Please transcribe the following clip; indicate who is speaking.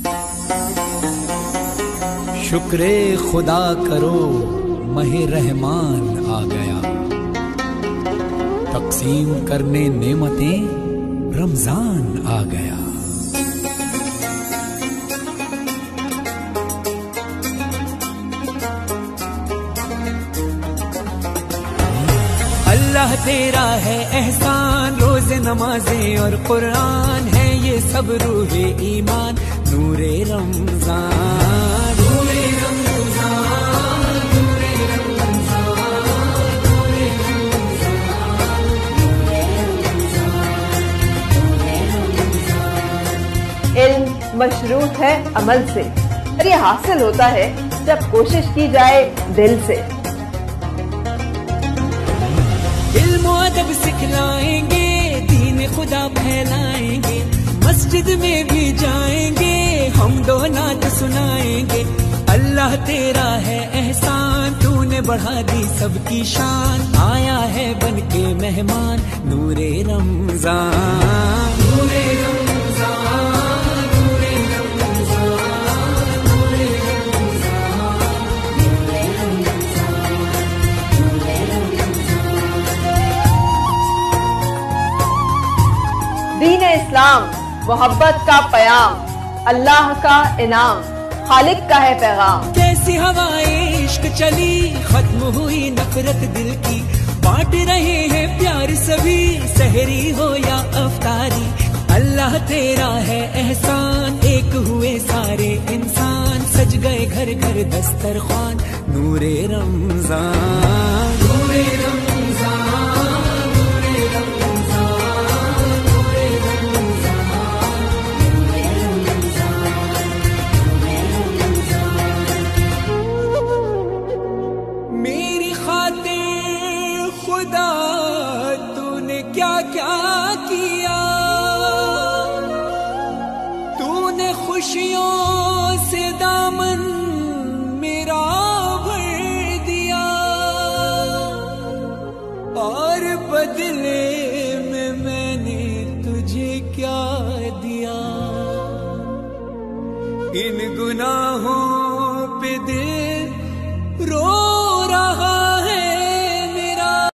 Speaker 1: شکر خدا کرو ماہ رحمان آ گیا، تقسیم کرنے نعمتیں رمضان آ گیا۔ اللہ تیرا ہے احسان، روز نمازیں اور قرآن ہے یہ سب روح ایمان، نور رمضان، نور رمضان، نور رمضان، نور رمضان،
Speaker 2: علم مشروط ہے عمل سے، اور یہ حاصل ہوتا ہے جب کوشش کی جائے دل سے۔
Speaker 1: علم و ادب سکھلائیں گے، دین خدا پھیلائیں گے، مسجد میں بھی جائیں گے، حمد و نعت سنائیں گے۔ اللہ تیرا ہے احسان، تو نے بڑھا دی سب کی شان، آیا ہے بن کے مہمان، نور رمضان، نور رمضان، نور رمضان، نور
Speaker 2: دین اسلام محبت کا پیام، اللہ کا انعام، خالق کا ہے پیغام۔
Speaker 1: کیسی ہوائیں عشق چلی، ختم ہوئی نفرت دل کی، بانٹ رہے ہیں پیار سبھی، سحری ہو یا افطاری۔ اللہ تیرا ہے احسان، ایک ہوئے سارے انسان، سج گئے گھر گھر دسترخوان، نور رمضان، نور رمضان، نور رمضان، نور رمضان۔ میری خاطر خدا تو نے کیا کیا کیا، تو نے خوشیوں سے دامن میرا بھر دیا، اور بدلے میں نے تجھے کیا دیا، ان گناہوں پہ دل